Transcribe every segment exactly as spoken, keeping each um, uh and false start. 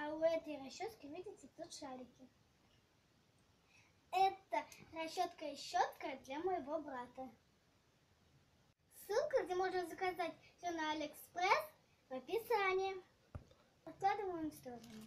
А у этой расчески, видите, тут шарики. Это расчетка и щетка для моего брата. Ссылка, где можно заказать все на Алиэкспресс, в описании. Откладываем в сторону.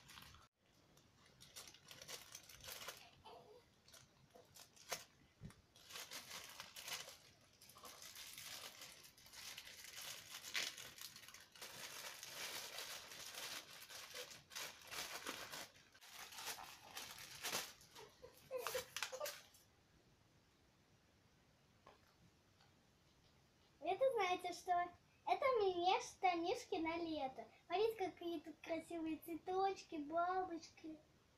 Это знаете что? Это мне штанишки на лето. Смотрите, какие тут красивые цветочки, бабочки.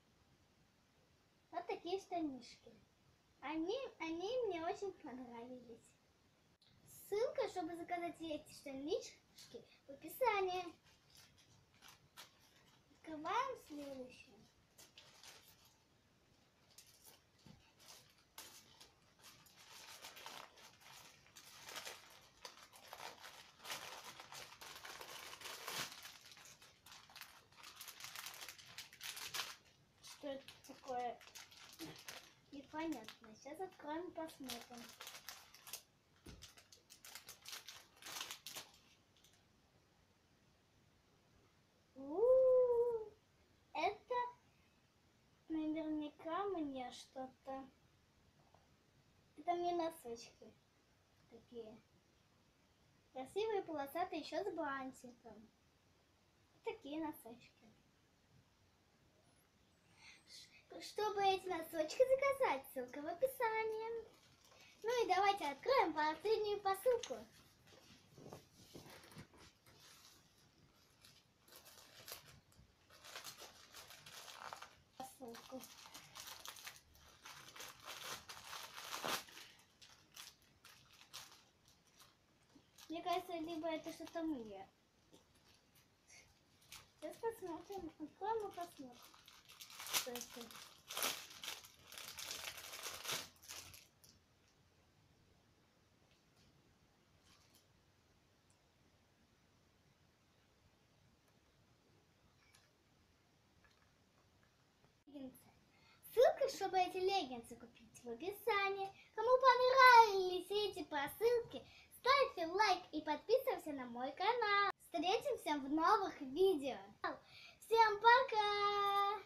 Вот такие штанишки. Они, они мне очень понравились. Ссылка, чтобы заказать эти штанишки, в описании. Открываем следующую. Что это такое? Непонятно. Сейчас откроем и посмотрим. У-у-у! Это наверняка мне что-то. Это мне носочки такие. Красивые, полосатые, еще с бантиком. Такие носочки. Чтобы эти носочки заказать, ссылка в описании. Ну и давайте откроем последнюю посылку. Посылку. Мне кажется, либо это что-то мне. Сейчас посмотрим. Откроем и посмотрим. Что это? Ссылка, чтобы эти леггинсы купить, в описании. Кому понравились эти посылки, ставьте лайк и подписывайся на мой канал. Встретимся в новых видео. Всем пока!